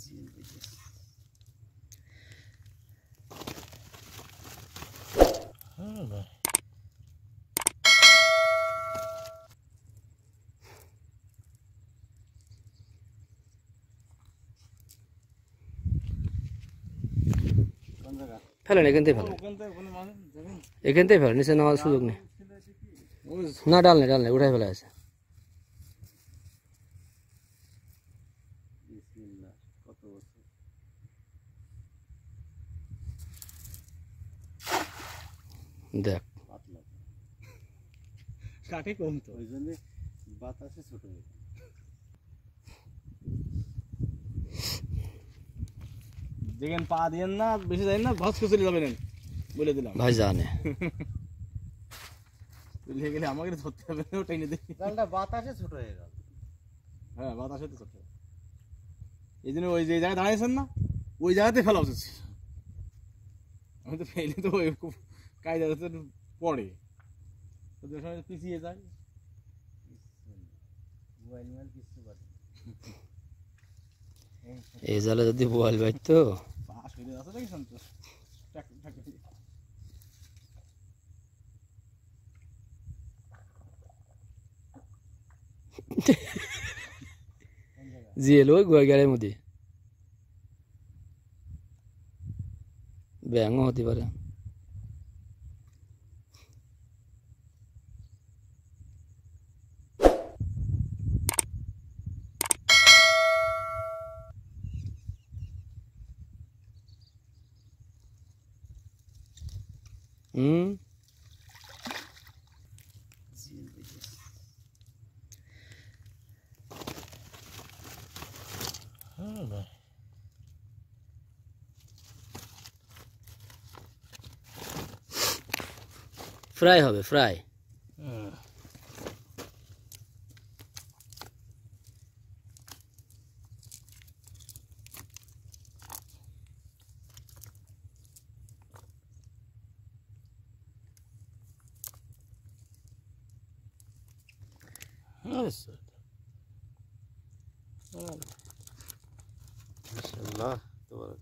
ফেলেন এখানতে ফেলেন, এখানতে ফেলেন, নিচে নেওয়ার সুযোগ নেই। না ডাল নেই, ডাল নেই, উঠাই ফেলে আছে। দেখ কাঠে কম তো, ওই জন্য বাতাসে ছোট হয়ে যায়। দেখেন পা দিয়েন না, বেশি যাই না, ঘস চলে যাবেন বলে দিলাম ভাই জানে। চলে গেলে আমাকে ধরতে হবে, ওটাই নিয়ে দেখি জালটা বাতাসে ছোট হয়ে গেল। হ্যাঁ বাতাসে তো ছোট, এই জন্য ওই যে জায়গায় দাঁড়িয়েছেন না, ওই জায়গাতে ফেলা উচিত। আমি তো ফেলে তো ওই খুব কায়দা পড়ে, ওদের সময় পিছিয়ে যায়। এই জালে যদি বোয়াল বাইতো পাশ হয়ে যাচ্ছে নাকি সন্তোষ জিয়েল ওই গোয়াগাড়ের মধ্যে ব্যাঙও হতে পারে। ফ্রাই হবে, ফ্রাই। মাশাআল্লাহ তাবারাক।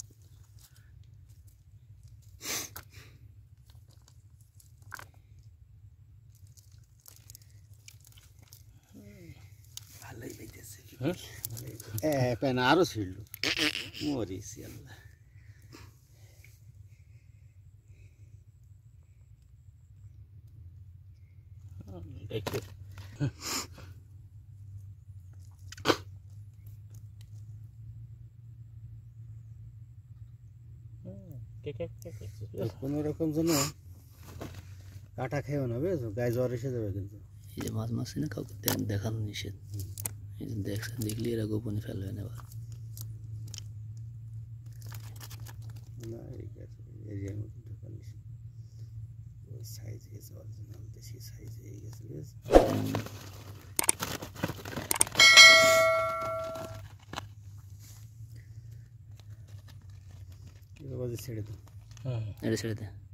ভালোই পাইতেছে, হ্যাঁ পেন আরো ছিল মরিছি আল্লাহ। দেখো কোনো রকম যেন কাটা খেয়েও না, বুঝছো, গায়ে জ্বর এসে যাবে কিন্তু। এই যে মাছ মাছ না কাউকে দেখানো নিষেধ, এই যে দেখছেন, দেখলে এরা গোপনে ফেলবে না। এবার না এরিয়ার মধ্যে ঢোকা নিষেধ, ওই সাইজ গেছে অরিজিনাল দেশি সাইজ হয়ে গেছে, বুঝছো। ছেড়ে দাও, এটা ছেড়ে দে।